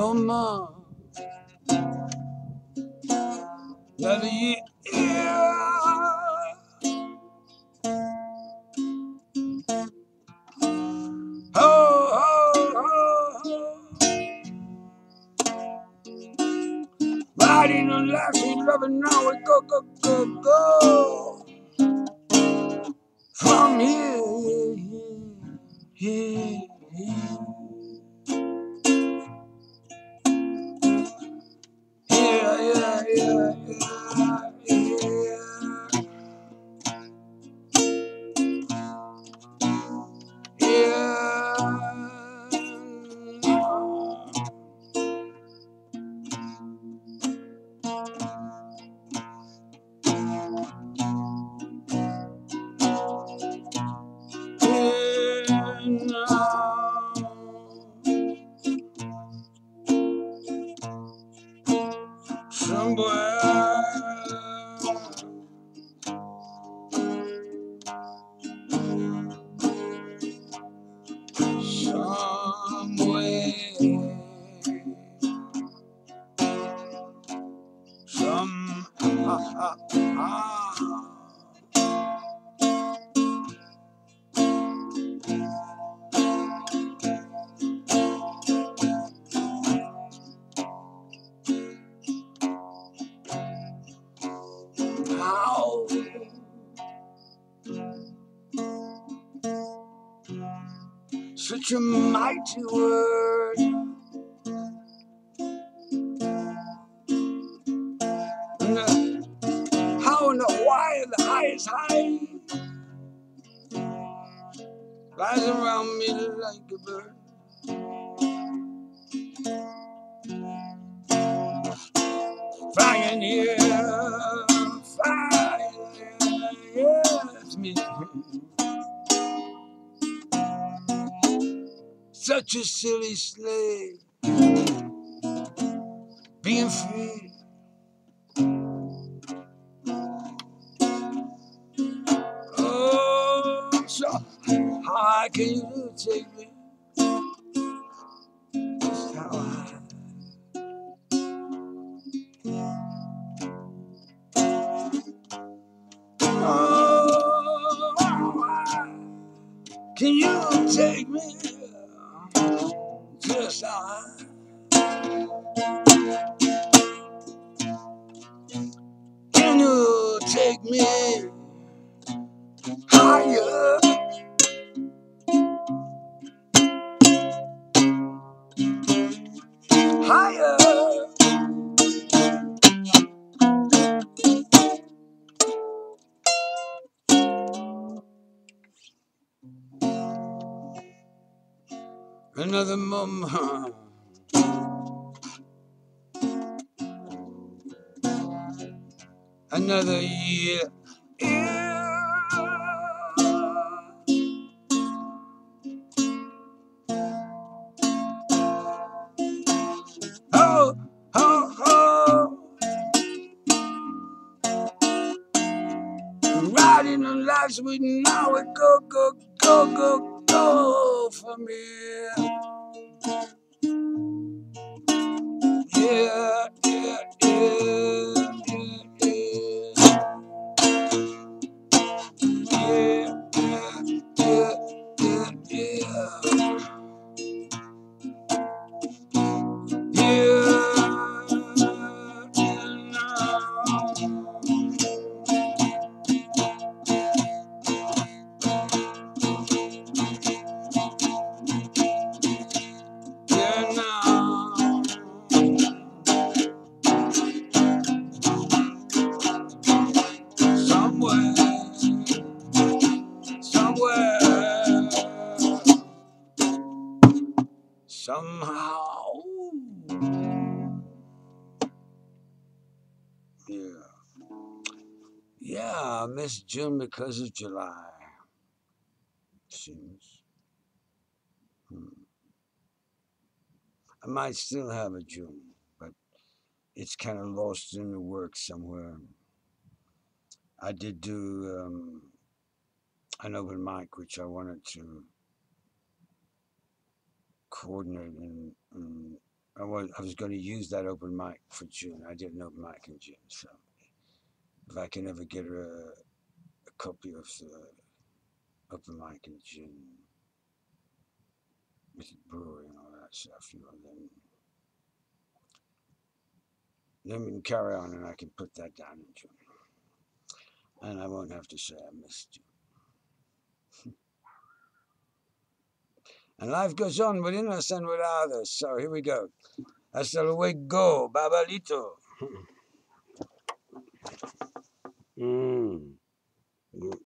no more. Another year. Oh, oh, oh, oh. Riding on life, sweet loving now we go, go, go, go. From here, here, here. Yeah, yeah, yeah, yeah, somewhere, how such a mighty word, and how and the why and the highest high flies around me like a bird. Flying here, flying here, yes, me. Such a silly slave, being free. Oh, so high can you take me? Just how high? Oh, can you take me? Just how high? Can you take me higher? Higher? Another moment, another year. Oh, oh, oh. Riding on life's with now we go, go, go, go, go from here. Yeah, yeah, yeah, yeah, yeah, yeah, yeah, yeah, yeah, now. Somewhere, somewhere, somehow. Yeah. Yeah, I miss June because of July. Seems. I might still have a June, but it's kind of lost in the work somewhere. I did do an open mic, which I wanted to coordinate and I was going to use that open mic for June. I did an open mic in June, so if I can ever get a copy of the open mic in June with the brewery and all that stuff, then we can carry on and I can put that down in June. And I won't have to say I missed you. And life goes on within us and without us. So here we go. Hasta luego, babalito. Mm.